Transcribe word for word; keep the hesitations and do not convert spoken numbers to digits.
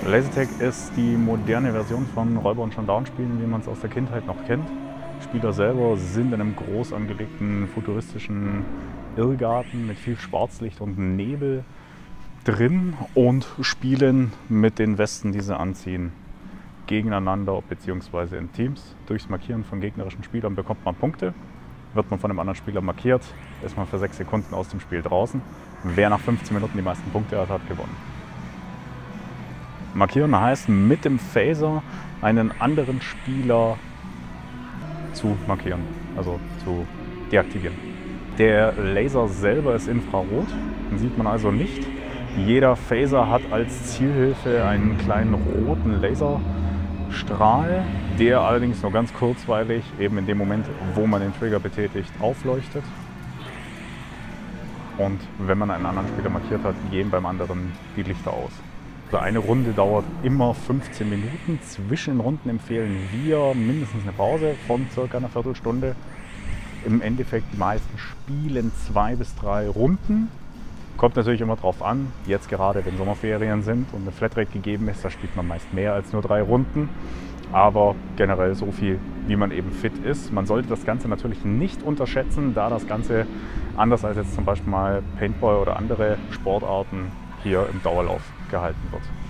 Lasertag ist die moderne Version von Räuber- und Gendarmenspielen, wie man es aus der Kindheit noch kennt. Die Spieler selber sind in einem groß angelegten futuristischen Irrgarten mit viel Schwarzlicht und Nebel drin und spielen mit den Westen, die sie anziehen, gegeneinander bzw. in Teams. Durchs Markieren von gegnerischen Spielern bekommt man Punkte. Wird man von einem anderen Spieler markiert, ist man für sechs Sekunden aus dem Spiel draußen. Wer nach fünfzehn Minuten die meisten Punkte hat, hat gewonnen. Markieren heißt, mit dem Phaser einen anderen Spieler zu markieren, also zu deaktivieren. Der Laser selber ist infrarot, den sieht man also nicht. Jeder Phaser hat als Zielhilfe einen kleinen roten Laserstrahl, der allerdings nur ganz kurzweilig, eben in dem Moment, wo man den Trigger betätigt, aufleuchtet. Und wenn man einen anderen Spieler markiert hat, gehen beim anderen die Lichter aus. Also eine Runde dauert immer fünfzehn Minuten. Zwischen Runden empfehlen wir mindestens eine Pause von circa einer Viertelstunde. Im Endeffekt, die meisten spielen zwei bis drei Runden. Kommt natürlich immer drauf an. Jetzt gerade, wenn Sommerferien sind und eine Flatrate gegeben ist, da spielt man meist mehr als nur drei Runden. Aber generell so viel, wie man eben fit ist. Man sollte das Ganze natürlich nicht unterschätzen, da das Ganze anders als jetzt zum Beispiel mal Paintball oder andere Sportarten hier im Dauerlauf gehalten wird.